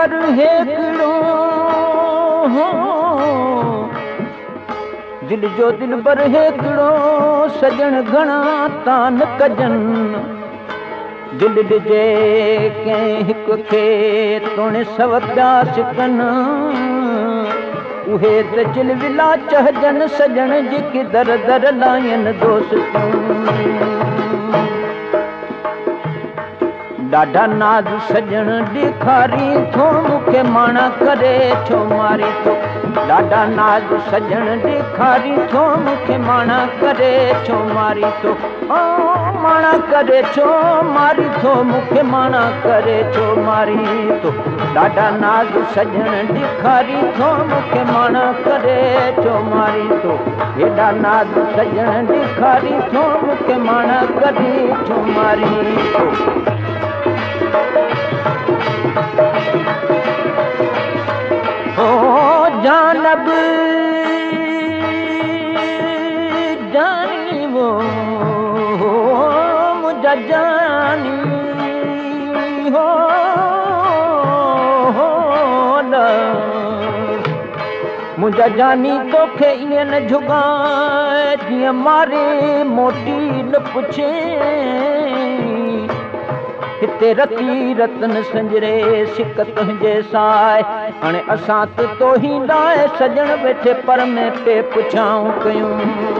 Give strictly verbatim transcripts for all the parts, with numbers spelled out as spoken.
बर हेकड़ो दिल जो दिल बर हेकड़ो सजन घणा तान कजन दिल ॾिजे कंहिं हिक खे तोणे सव प्यास कन उहे त जिल विला चहजन सजन जेके दर दर लायन दोस्तूं ॾाढा नाज़ सजन ॾेखारी थो मूंखे माणा करे छो मारी थो ॾाढा नाज़ सजन ॾेखारी थो मूंखे माणा करे छो मारी थो माणा करे छो मारी थो मूंखे माणा करे छो मारी थो ॾाढा नाज़ सजन ॾेखारी थो मूंखे माणा करे छो मारी थो हेॾा नाज़ सजन ॾेखारी थो मूंखे माणा करे छो मारी थो ओ जानब जानी वो मुझा जानी हो मुझा जानी तोखे ईअं न झुगाए जीअं मारे मोटी न पुछे हिते रती रतन संजरे सिक तुंहिंजे साए हाणे असां त तोही लाइ सजण वेठे पर में पे पुछाऊं कयूं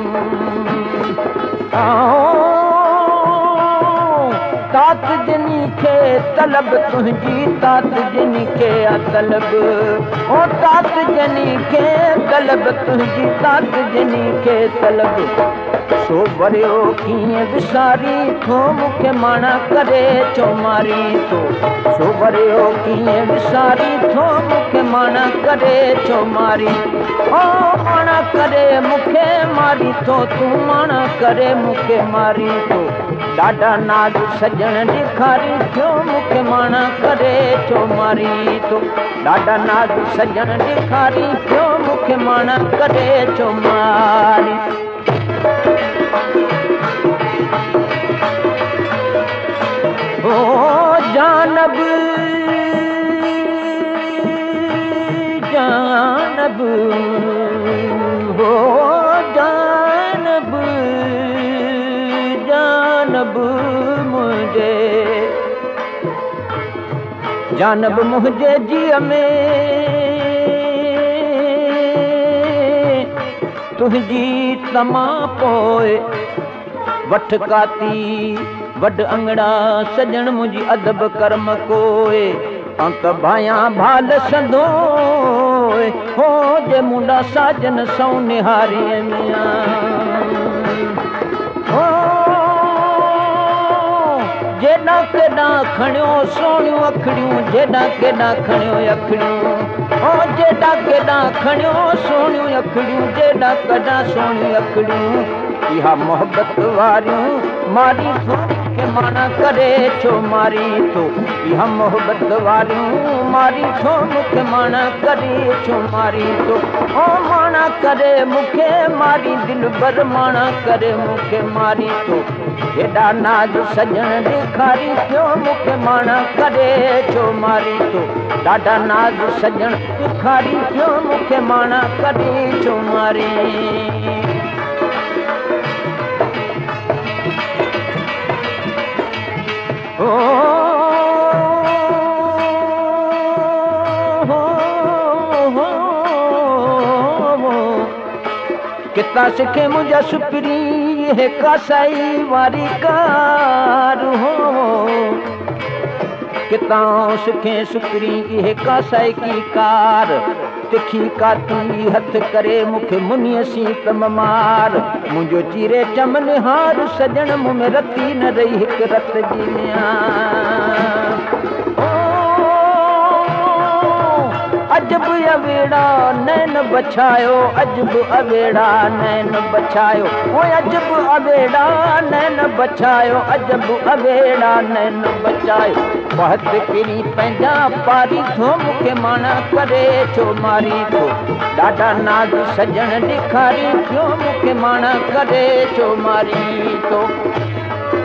तात जिनी खे तलब तुंहिंजी तात जिनी खे आ तलब ओ तात जिनी खे तलब तुंहिंजी तात जिनी खे तलब सो वरियो कीअं विसारी थो मूंखे माणा करे छो मारी थो सो वरियो कीअं विसारी थो मूंखे माणा करे छो मारी ओ माणा करे मूंखे मारी थो तूं माणा करे मूंखे मारी थो ॾाढा नाज़ सजन ॾेखारी थियो मूंखे माणा करे छो मारी थो ॾाढा नाज़ सजन ॾेखारी थियो मूंखे माणा करे छो मारी ओ जानब जानब हो जानब जानब मुझे जानब मुझे जीअ में तुंहिंजी तमा पोइ वठ काती वॾ अंगड़ा सजन मुंहिंजी अदब कर्म कोए अंत भाया भाल संदो हो जे मुंडा साजन सौ निहारी मिया हो जेॾा केॾा खणियो सोणियूं अखड़ियूं जेॾा केॾा खणियो अखड़ियूं ओ जेॾा केॾा खणियो सोणियूं अखड़ियूं जेॾा केॾा सोणियूं अखड़ियूं इहा मोहब्बत वारियूं मारी थो के माना करे छो मारी थो इहा मोहब्बत वारियूं मारी थो मूंखे माना करे छो मारी थो ओ माना करे मूंखे मारी दिल भर माना करे मूंखे मारी थो हेॾा नाज़ सजन ॾेखारी थियो मूंखे माना करे छो मारी थो ॾाढा नाज़ सजन ॾेखारी थियो मूंखे माना करे छो मारी ओ किता सिखे मुंहिंजा सुपरी है कासाई वारी कार हो किता सिखे सुपरी है कासाई की कार तिखी काती हथ करे मूंखे मुनीअ सी तम मार मुंहिंजो चीरे चमन हार सजन मुंह में रती न रही हिकु रत जी अजब अवेड़ा नैन बछायो अजब अवेड़ा नैन बछायो ओ अजब अवेड़ा नैन बछायो अजब अवेड़ा नैन बचायो बहुत किरी पंहिंजा पारी थो मूंखे माना करे छो मारी थो ॾाढा नाज़ सजन ॾेखारी थियो मूंखे माना करे छो मारी थो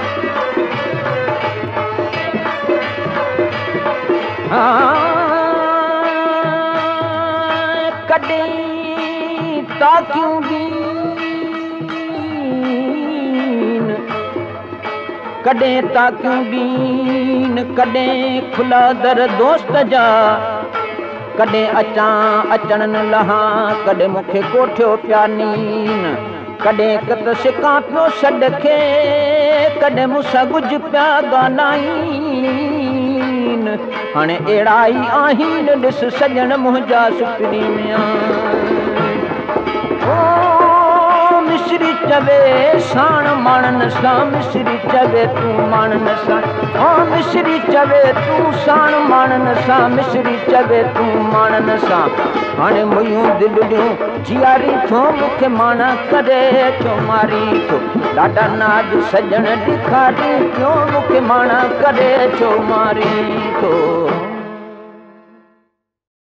हाँ कॾहिं ताकियूं बीन कॾहिं ताकियूं बीन कॾहिं खुला दर दोस्त जा कॾहिं अचां अचण न लहां कॾहिं मूंखे कोठियो पिया नीन कॾहिं कत सिकां पियो छॾ खे कॾहिं मूंसां गुज पिया ॻाल्हाईन हाणे अहिड़ा ई आहिनि ॾिस सॼण मुंहिंजा सुपिनी में ओ मिश्री चवे साण माणनि सां मिश्री चवे तूं माणनि सां ओ मिश्री चवे तूं साण माणनि सां मिश्री चवे तूं माणनि सां हाणे मुयूं दिलियूं जियारी थो मूंखे माना करे छो मारी थो ॾाढा नाज़ सॼण ॾेखारी पियो मूंखे माना करे छो मारी थो